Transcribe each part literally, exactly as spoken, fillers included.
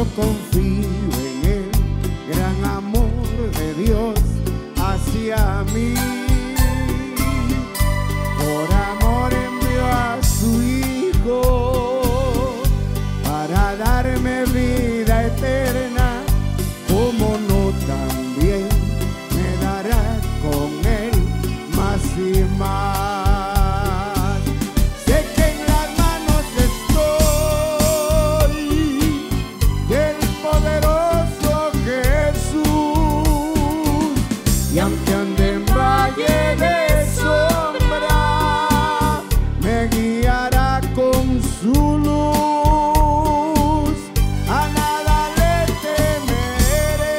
Yo confío en el gran amor de Dios hacia mí. Por amor envió a su Hijo para darme vida eterna, como no también me dará con él más y más. Sé que en las manos estoy del poderoso Jesús, y aunque ande en valle de sombra, me guiará con su luz. A nada le temeré,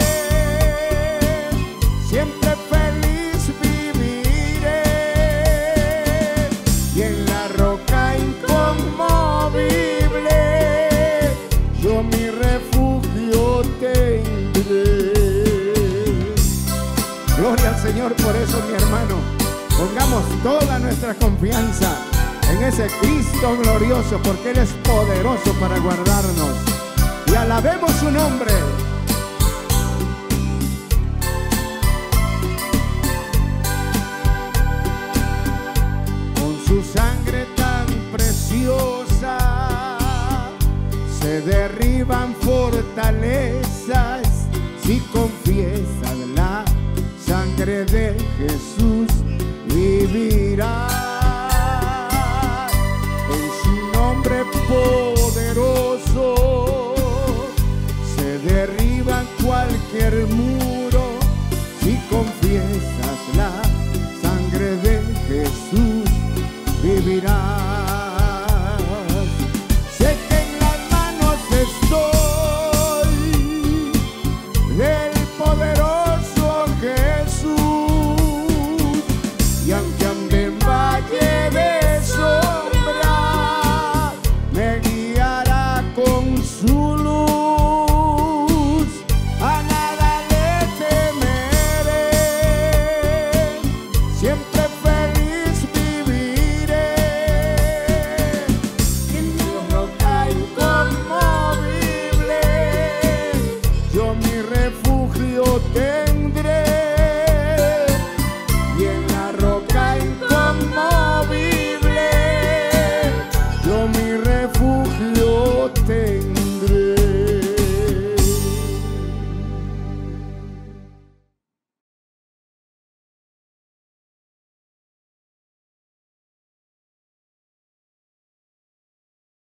siempre feliz viviré, y en la roca inconmovible yo mi refugio tendré. Gloria al Señor. Por eso, mi hermano, pongamos toda nuestra confianza en ese Cristo glorioso, porque Él es poderoso para guardarnos, y alabemos su nombre. Con su sangre tan preciosa se derriban fortalezas. Si confiesas la sangre de Jesús, vivirás. En su nombre poderoso se derriba cualquier muro. Si confiesas la sangre de Jesús, vivirás. Sé que en las manos estoy del poderoso Jesús, y aunque ande en valle de sombra, me guiará con su luz. A nada le temeré, siempre feliz viviré, en mi roca inconmovible yo mi refugio tendré, y en la roca inconmovible yo mi refugio tendré.